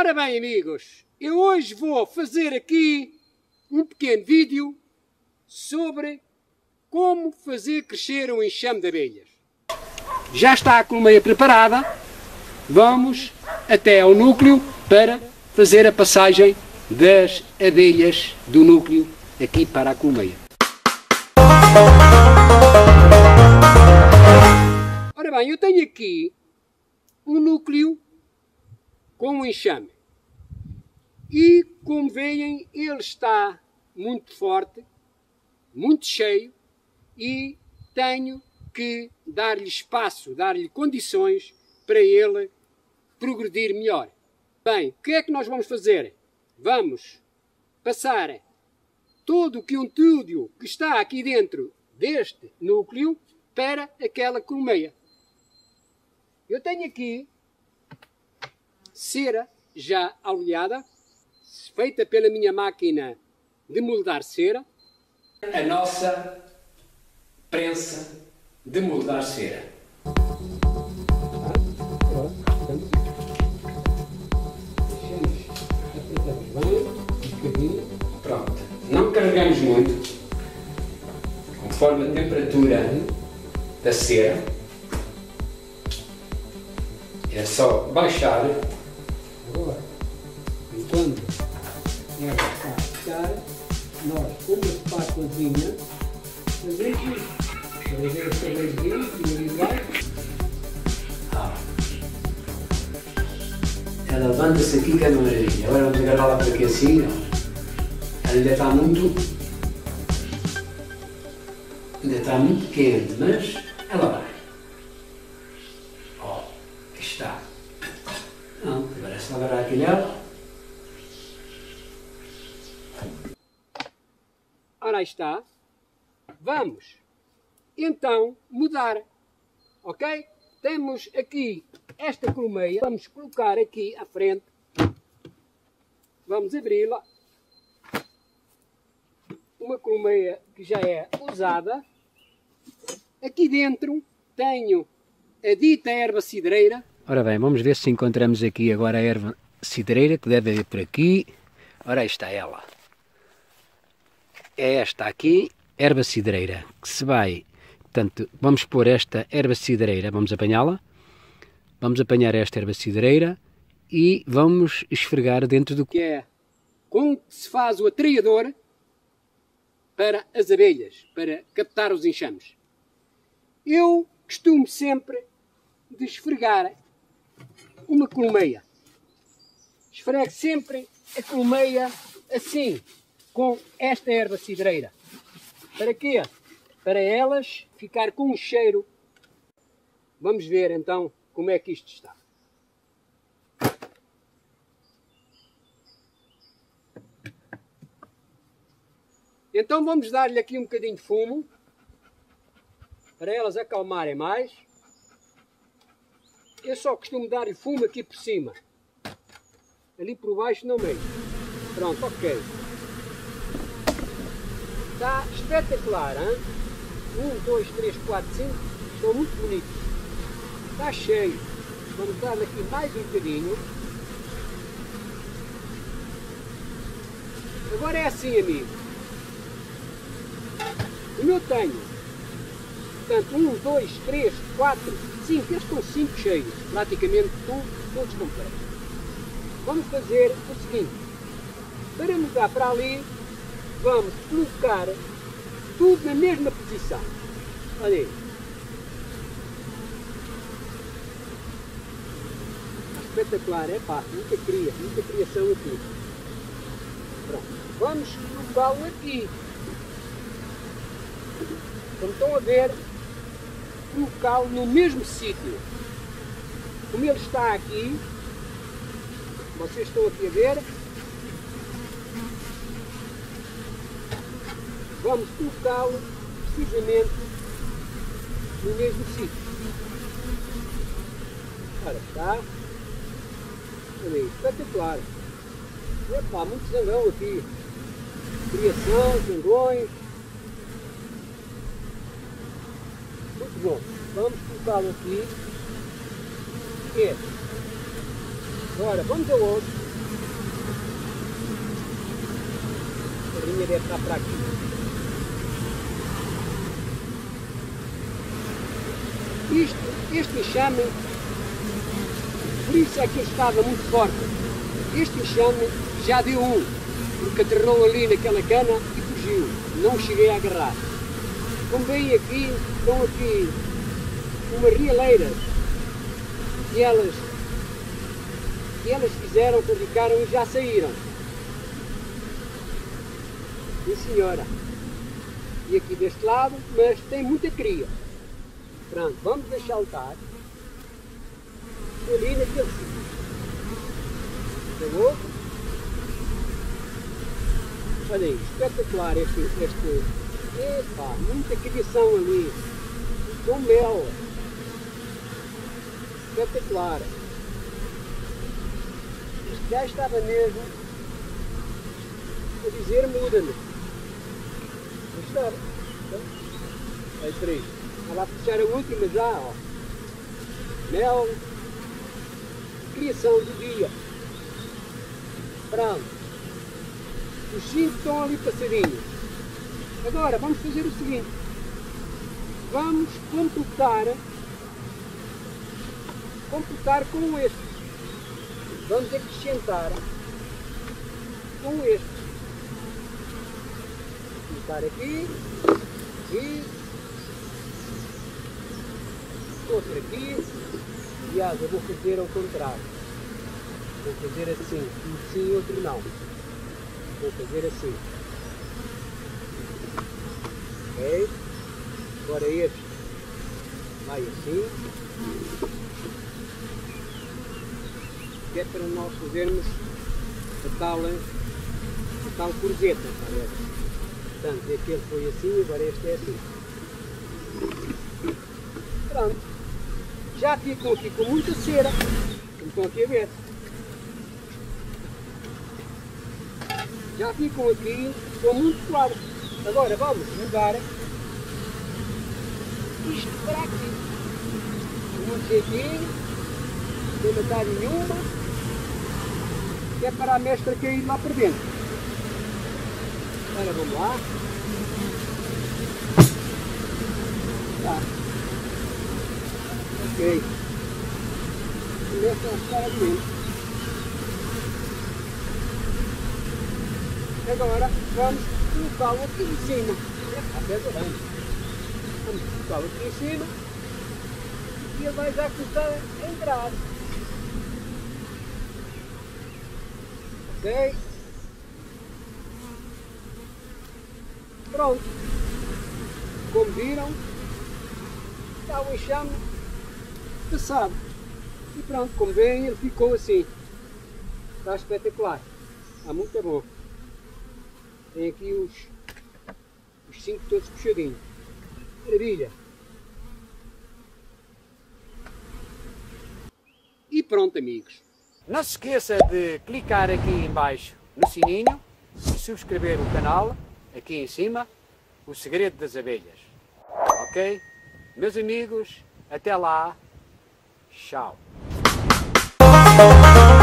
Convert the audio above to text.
Ora bem, amigos, eu hoje vou fazer aqui um pequeno vídeo sobre como fazer crescer um enxame de abelhas. Já está a colmeia preparada, vamos até ao núcleo para fazer a passagem das abelhas do núcleo aqui para a colmeia. Ora bem, eu tenho aqui um núcleo com um enxame e, como veem, ele está muito forte, muito cheio e tenho que dar-lhe espaço, dar-lhe condições para ele progredir melhor. Bem, o que é que nós vamos fazer? Vamos passar todo o conteúdo que está aqui dentro deste núcleo para aquela colmeia. Eu tenho aqui cera já oleada, feita pela minha máquina de moldar cera. A nossa prensa de moldar cera. Pronto. Não carregamos muito, conforme a temperatura da cera. É só baixar. Agora, enquanto ela está a ficar, nós, com uma espátulazinha, fazemos isto. Fazer esta vezinha individuais. Ela levanta-se aqui que é uma maravilha. Agora vamos agarrá-la por aqui assim. Ela ainda está muito quente, mas ela vai. Está. Não, agora é só agarrar aqui nela. Ora, aí está. Vamos então mudar, ok? Temos aqui esta colmeia, vamos colocar aqui à frente. Vamos abri-la. Uma colmeia que já é usada. Aqui dentro tenho a dita erva cidreira. Ora bem, vamos ver se encontramos aqui agora a erva cidreira, que deve haver por aqui. Ora, aí está ela. É esta aqui, erva cidreira, que se vai... Portanto, vamos pôr esta erva cidreira, vamos apanhá-la. Vamos apanhar esta erva cidreira e vamos esfregar dentro do que é com que se faz o atraiador para as abelhas, para captar os enxames. Eu costumo sempre de esfregar uma colmeia. Esfrego sempre a colmeia assim, com esta erva cidreira. Para quê? Para elas ficar com um cheiro. Vamos ver então como é que isto está. Então vamos dar-lhe aqui um bocadinho de fumo, para elas acalmarem mais. Eu só costumo dar-lhe fumo aqui por cima. Ali por baixo não mesmo. Pronto, ok. Está espetacular, hein? 1, 2, 3, 4, 5. Estão muito bonitos. Está cheio. Vamos dar-lhe aqui mais um bocadinho. Agora é assim, amigo. Como eu tenho, portanto, 1, 2, 3, 4, 5. Estes estão 5 cheios. Praticamente todos completos. Vamos fazer o seguinte. Para mudar para ali, vamos colocar tudo na mesma posição. Olha aí. Espetacular, é pá, muita criação aqui. Pronto. Vamos colocá-lo aqui. Como estão a ver, colocá-lo no mesmo sítio. Como ele está aqui, vocês estão aqui a ver, vamos colocá-lo precisamente no mesmo sítio. Ora, está. Olha aí, espetacular. Epá, muito zangão aqui. Criação, zangões. Muito bom. Vamos colocá-lo aqui. Agora, vamos ao outro. linha deve estar para aqui. Este enxame, por isso é que ele estava muito forte. Este enxame já deu um, porque aterrou ali naquela cana e fugiu. Não cheguei a agarrar. Como veem aqui, estão aqui umas realeiras que elas fizeram, fabricaram e já saíram. Sim, senhora. E aqui deste lado, mas tem muita cria. Pronto, vamos deixá-lo estar. Ali naquele sítio. Acabou? Olha aí, espetacular este. Epa, muita criação ali. Com mel. Espetacular. Este gajo estava mesmo a dizer muda-me. Mas estava. Aí, três. Ela vai fechar a última já, ó. Mel. Criação do dia. Pronto. Os 5 estão ali passadinhos. Agora vamos fazer o seguinte. Vamos completar com este. Vamos acrescentar com este. Colocar aqui. E outro aqui. Aliás, eu vou fazer ao contrário. Vou fazer assim. Um sim e outro não. Vou fazer assim. Ok? Agora este vai assim. Que é para nós fazermos a tal corzeta. Portanto, aquele foi assim, agora este é assim. Pronto. Já ficam aqui com muita cera. Como estão aqui a ver. Já ficam aqui com muito claro. Agora vamos mudar isto para aqui. Muito jeitinho, sem matar nenhuma, que é para a mestra cair lá por dentro. Agora vamos lá. Tá. Ok. Começa a ficar dentro. Agora vamos colocá-lo aqui em cima. Até grande. Vamos colocá-lo aqui em cima e ele vai já começar a entrar. Ok? Pronto. Como viram, está o enxame passado. E pronto, como veem, ele ficou assim. Está espetacular. Está muito bom. Tem aqui os 5 todos puxadinhos. Maravilha! E pronto, amigos. Não se esqueça de clicar aqui em baixo no sininho e subscrever o canal, aqui em cima, O Segredo das Abelhas. Ok? Meus amigos, até lá. Tchau.